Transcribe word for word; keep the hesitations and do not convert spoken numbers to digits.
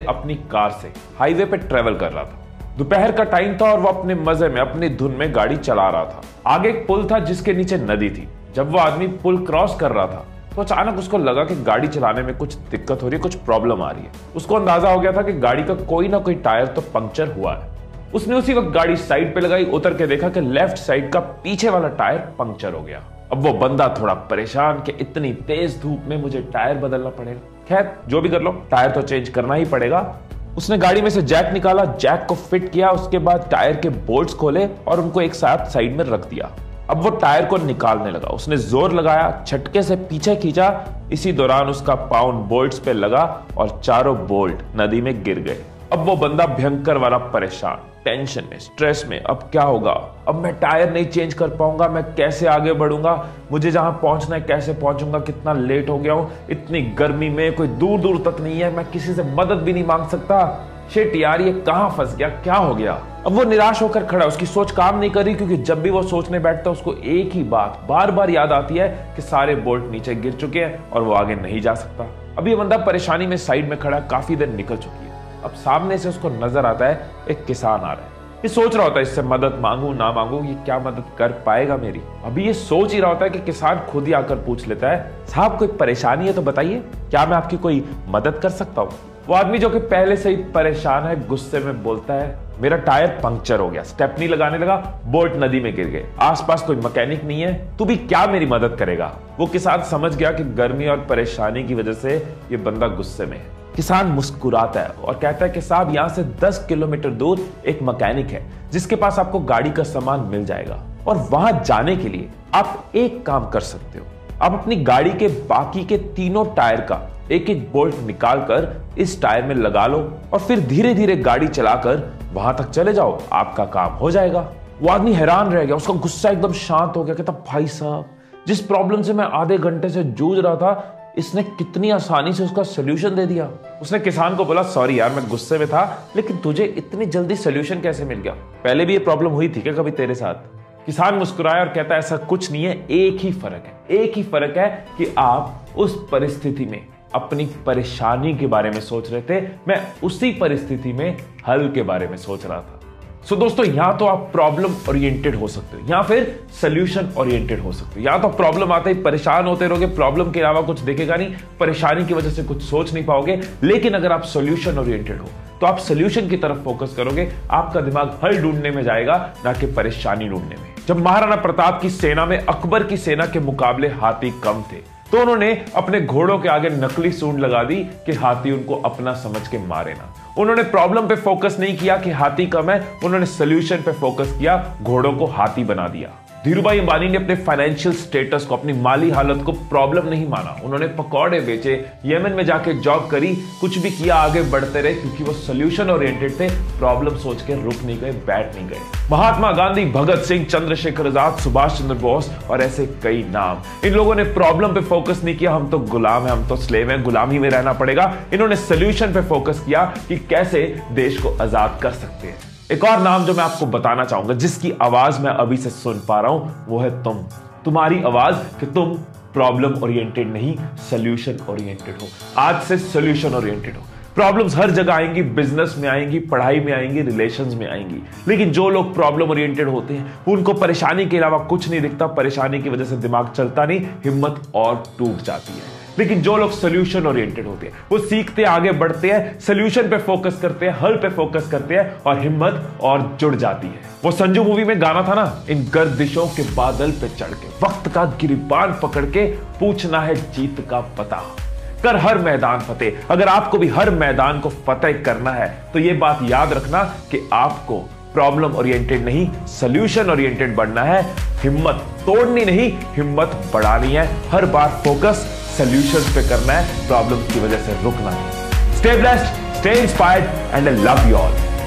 अपनी कार से हाईवे पे ट्रेवल कर रहा था। दोपहर का टाइम था और वो अपने मजे में अपनी धुन में गाड़ी चला रहा था। आगे एक पुल था जिसके नीचे नदी थी। जब वो आदमी पुल क्रॉस कर रहा था तो अचानक उसको लगा कि गाड़ी चलाने में कुछ दिक्कत हो रही है, कुछ प्रॉब्लम आ रही है। उसको अंदाजा हो गया था कि गाड़ी का कोई ना कोई टायर तो पंक्चर हुआ है। उसने उसी वक्त गाड़ी साइड पे लगाई, उतर के देखा कि लेफ्ट साइड का पीछे वाला टायर पंक्चर हो गया। अब वो बंदा थोड़ा परेशान कि इतनी तेज धूप में मुझे टायर बदलना पड़ेगा। खैर जो भी कर लो, टायर तो चेंज करना ही पड़ेगा। उसने गाड़ी में से जैक निकाला, जैक को फिट किया, उसके बाद टायर के बोल्ट्स खोले और उनको एक साथ साइड में रख दिया। अब वो टायर को निकालने लगा। उसने जोर लगाया, झटके से पीछे खींचा। इसी दौरान उसका पाउंड बोल्ट्स पे लगा और चारों बोल्ट नदी में गिर गए। अब वो बंदा भयंकर वाला परेशान, टेंशन में, स्ट्रेस में। अब क्या होगा? अब मैं टायर नहीं चेंज कर पाऊंगा, मैं कैसे आगे बढ़ूंगा, मुझे जहां पहुंचना है कैसे पहुंचूंगा, कितना लेट हो गया हूं, इतनी गर्मी में कोई दूर दूर तक नहीं है, मैं किसी से मदद भी नहीं मांग सकता। शिट यार, ये कहां फंस गया, क्या हो गया? अब वो निराश होकर खड़ा, उसकी सोच काम नहीं कर रही, क्योंकि जब भी वो सोचने बैठता है उसको एक ही बात बार बार याद आती है कि सारे बोल्ट नीचे गिर चुके हैं और वो आगे नहीं जा सकता। अब ये बंदा परेशानी में साइड में खड़ा, काफी देर निकल चुकी है। अब सामने से उसको नजर आता है एक किसान आ रहा है। ये सोच रहा होता है इससे मदद मांगू ना मांगू, ये क्या मदद कर पाएगा मेरी। अभी ये सोच ही रहा होता है कि किसान खुद ही आकर पूछ लेता है, साहब कोई परेशानी है तो बताइए, क्या मैं आपकी कोई मदद कर सकता हूँ? वो आदमी जो कि पहले से ही परेशान है, गुस्से में बोलता है, मेरा टायर पंक्चर हो गया, स्टेपनी लगाने लगा, बोल्ट नदी में गिर गए, आसपास कोई मैकेनिक नहीं है, तू भी क्या मेरी मदद करेगा? वो किसान समझ गया कि गर्मी और परेशानी की वजह से ये बंदा गुस्से में है। किसान मुस्कुराता है और कहता है कि साहब यहाँ से दस किलोमीटर दूर एक मैकेनिक है जिसके पास आपको गाड़ी का सामान मिल जाएगा, और वहां जाने के लिए आप एक काम कर सकते हो, आप अपनी गाड़ी के बाकी के तीनों टायर का एक एक बोल्ट निकाल कर इस टायर में लगा लो और फिर धीरे धीरे गाड़ी चलाकर वहां तक चले जाओ, आपका काम हो जाएगा। वो आदमी हैरान रह गया, उसका गुस्सा एकदम शांत हो गया। कहता, भाई साहब, जिस प्रॉब्लम से मैं आधे घंटे से जूझ रहा था, इसने कितनी आसानी से उसका सोल्यूशन दे दिया। उसने किसान को बोला, सॉरी यार, मैं गुस्से में था, लेकिन तुझे इतनी जल्दी सोल्यूशन कैसे मिल गया? पहले भी ये प्रॉब्लम हुई थी क्या कभी तेरे साथ? किसान मुस्कुराया और कहता है, ऐसा कुछ नहीं है, एक ही फर्क है, एक ही फर्क है कि आप उस परिस्थिति में अपनी परेशानी के बारे में सोच रहे थे, मैं उसी परिस्थिति में हल के बारे में सोच रहा था। सो so, दोस्तों, यहां तो आप प्रॉब्लम ओरिएंटेड हो सकते हो या फिर सोल्यूशन ओरिएंटेड हो सकते हो। यहां तो प्रॉब्लम आते ही परेशान होते रहोगे, प्रॉब्लम के अलावा कुछ देखेगा नहीं, परेशानी की वजह से कुछ सोच नहीं पाओगे। लेकिन अगर आप सोल्यूशन ओरिएंटेड हो तो आप सोल्यूशन की तरफ फोकस करोगे, आपका दिमाग हल ढूंढने में जाएगा, ना कि परेशानी ढूंढने में। जब महाराणा प्रताप की सेना में अकबर की सेना के मुकाबले हाथी कम थे तो उन्होंने अपने घोड़ों के आगे नकली सूंड लगा दी कि हाथी उनको अपना समझ के मारे ना। उन्होंने प्रॉब्लम पे फोकस नहीं किया कि हाथी कम है, उन्होंने सोल्यूशन पे फोकस किया, घोड़ों को हाथी बना दिया। धीरूभाई अंबानी ने अपने फाइनेंशियल स्टेटस को, अपनी माली हालत को प्रॉब्लम नहीं माना। उन्होंने पकौड़े बेचे, यमन में जाके जॉब करी, कुछ भी किया, आगे बढ़ते रहे, क्योंकि वो सोल्यूशन ओरिएंटेड थे, प्रॉब्लम सोच के रुक नहीं गए, बैठ नहीं गए। महात्मा गांधी, भगत सिंह, चंद्रशेखर आजाद, सुभाष चंद्र बोस और ऐसे कई नाम, इन लोगों ने प्रॉब्लम पे फोकस नहीं किया, हम तो गुलाम हैं, हम तो स्लेव हैं, गुलामी में रहना पड़ेगा। इन्होंने सोल्यूशन पे फोकस किया कि कैसे देश को आजाद कर सकते हैं। एक और नाम जो मैं आपको बताना चाहूंगा, जिसकी आवाज मैं अभी से सुन पा रहा हूं, वो है तुम। तुम्हारी आवाज कि तुम प्रॉब्लम ओरिएंटेड नहीं, सोल्यूशन ओरिएंटेड हो। आज से सोल्यूशन ओरिएंटेड हो। प्रॉब्लम्स हर जगह आएंगी, बिजनेस में आएंगी, पढ़ाई में आएंगी, रिलेशंस में आएंगी, लेकिन जो लोग प्रॉब्लम ओरिएंटेड होते हैं उनको परेशानी के अलावा कुछ नहीं दिखता, परेशानी की वजह से दिमाग चलता नहीं, हिम्मत और टूट जाती है। लेकिन जो लोग सोल्यूशन ओरिएंटेड होते हैं वो सीखते आगे बढ़ते हैं, सोल्यूशन पे फोकस करते हैं, हल पे फोकस करते हैं और हिम्मत और जुड़ जाती है। वो संजू मूवी में गाना था ना, इन गर्दिशों के बादल पे चढ़ के, वक्त का गिरबान पकड़ के, पूछना है जीत का पता, कर हर मैदान फतेह। अगर आपको भी हर मैदान को फतेह करना है तो ये बात याद रखना कि आपको प्रॉब्लम ओरिएंटेड नहीं, सोल्यूशन ओरिएंटेड बनना है। हिम्मत तोड़नी नहीं, हिम्मत बढ़ानी है। हर बार फोकस सोल्यूशंस पे करना है, प्रॉब्लम की वजह से रुकना नहीं। Stay blessed, stay inspired and I love you all.